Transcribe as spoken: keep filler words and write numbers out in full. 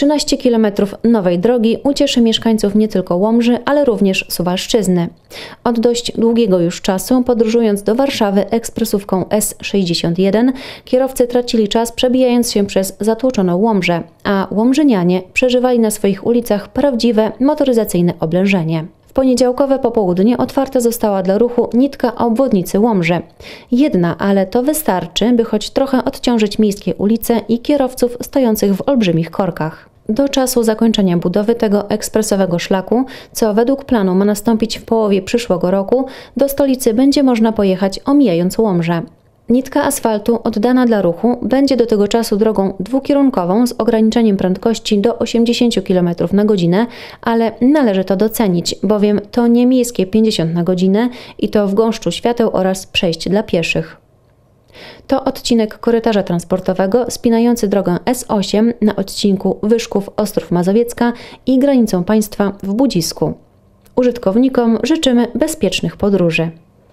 trzynaście kilometrów nowej drogi ucieszy mieszkańców nie tylko Łomży, ale również Suwalszczyzny. Od dość długiego już czasu, podróżując do Warszawy ekspresówką S sześćdziesiąt jeden, kierowcy tracili czas przebijając się przez zatłoczoną Łomżę, a łomżynianie przeżywali na swoich ulicach prawdziwe motoryzacyjne oblężenie. W poniedziałkowe popołudnie otwarta została dla ruchu nitka obwodnicy Łomży. Jedna, ale to wystarczy, by choć trochę odciążyć miejskie ulice i kierowców stojących w olbrzymich korkach. Do czasu zakończenia budowy tego ekspresowego szlaku, co według planu ma nastąpić w połowie przyszłego roku, do stolicy będzie można pojechać omijając Łomżę. Nitka asfaltu oddana dla ruchu będzie do tego czasu drogą dwukierunkową z ograniczeniem prędkości do osiemdziesiąt kilometrów na godzinę, ale należy to docenić, bowiem to nie miejskie pięćdziesiąt na godzinę i to w gąszczu świateł oraz przejść dla pieszych. To odcinek korytarza transportowego spinający drogę S osiem na odcinku Wyszków-Ostrów Mazowiecka i granicą państwa w Budzisku. Użytkownikom życzymy bezpiecznych podróży.